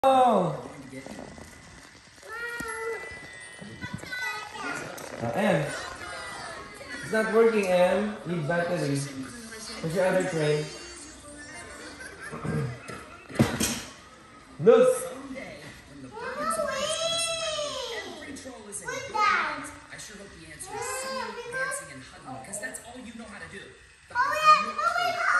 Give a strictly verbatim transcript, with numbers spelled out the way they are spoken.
Oh! Uh, M. It's not working, M. Need battery. Where's your other train? Look! I sure hope the answer is singing, dancing, and hugging, because that's all you know how to do. Oh, yeah, oh,